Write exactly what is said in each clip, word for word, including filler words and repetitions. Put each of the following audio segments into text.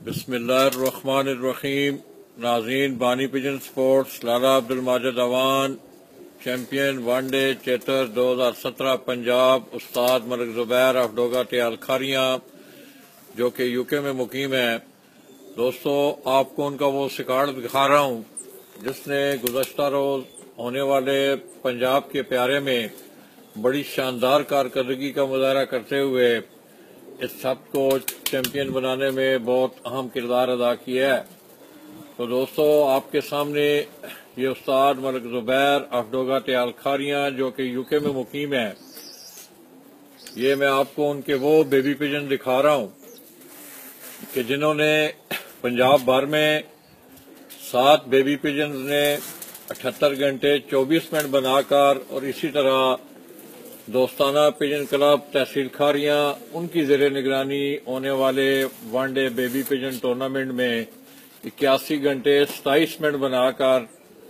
बिस्मिल्लाहिर्रहमानिर्रहीम। नाज़रीन, बानी pigeon sports Lala Abdul Majid Awan champion one day चेतर दो हजार सत्रह पंजाब उस्ताद मलिक ज़ुबैर अफडोगा टियाल खारियां जो कि यूके में मुकीम है। दोस्तों, आपको उनका वो रिकॉर्ड दिखा रहा हूँ जिसने गुज़श्ता रोज होने वाले पंजाब के प्यारे में बड़ी शानदार कारकर्दगी का मुजाहरा करते हुए इस सब को चैंपियन बनाने में बहुत अहम किरदार अदा किया है। तो दोस्तों, आपके सामने ये उस्ताद मलिक ज़ुबैर अफडोगा टियाल खारियां जो कि यूके में मुकीम है, ये मैं आपको उनके वो बेबी पिजन दिखा रहा हूँ कि जिन्होंने पंजाब भर में सात बेबी पिजन ने अठहत्तर घंटे चौबीस मिनट बनाकर और इसी तरह दोस्ताना पिजन क्लब तहसील खारियां उनकी जेर निगरानी होने वाले वनडे बेबी पिजन टूर्नामेंट में इक्यासी घंटे सताईस मिनट बनाकर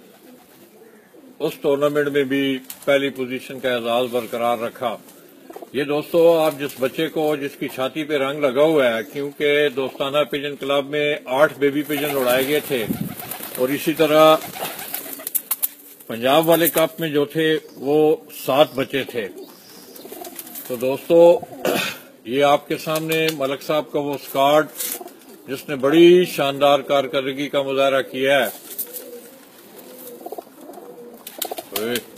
उस टूर्नामेंट में भी पहली पोजीशन का एजाज बरकरार रखा। ये दोस्तों, आप जिस बच्चे को जिसकी छाती पे रंग लगा हुआ है, क्योंकि दोस्ताना पिजन क्लब में आठ बेबी पिजन उड़ाए गए थे और इसी तरह पंजाब वाले कप में जो थे वो सात बच्चे थे। तो दोस्तों, ये आपके सामने मलिक साहब का वो स्क्वाड जिसने बड़ी शानदार कारकर्दगी का मुजाहरा किया है।